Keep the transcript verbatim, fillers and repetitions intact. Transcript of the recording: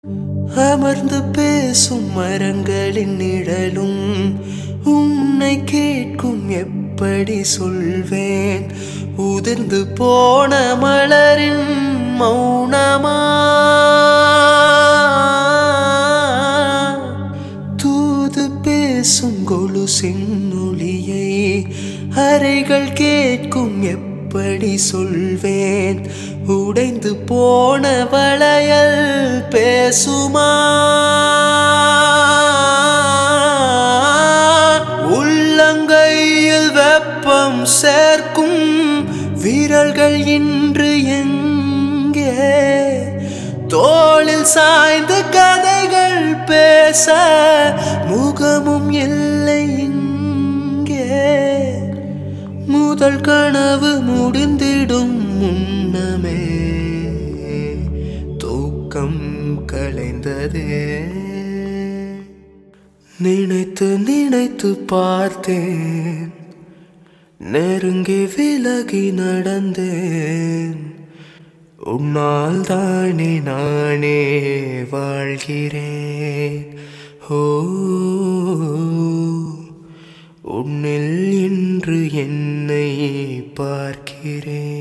அமர்ந்து பேசும் மரங்களின் நிழலும் உன்னை கேட்கும் எப்படி சொல்வேன் உதிர்ந்து போன மலரின் மௌனமா தூது பேசும் கொலுசின் ஒலியை அறைகள் கேட்கும் எப்படி சொல்வேன் உடைந்து போன வளையல் பேசுமா உள்ளங்கையில் வெப்பம் சேர்க்கும் விரல்கள் இன்று எங்கே தோளில் சாய்ந்த கதைகள் பேச முகமும் இல்லை இங்கே முதல் கனவு முடிந்திடும் முன்னமே தூக்கம் கலைந்ததே நினைத்து நினைத்து பார்த்தேன் நெருங்கி விலகி நடந்தேன் உன்னால் தானே நானே வாழ்கிறேன் ஓ உன்னில் இன்று என்னை பார்க்கிறேன்.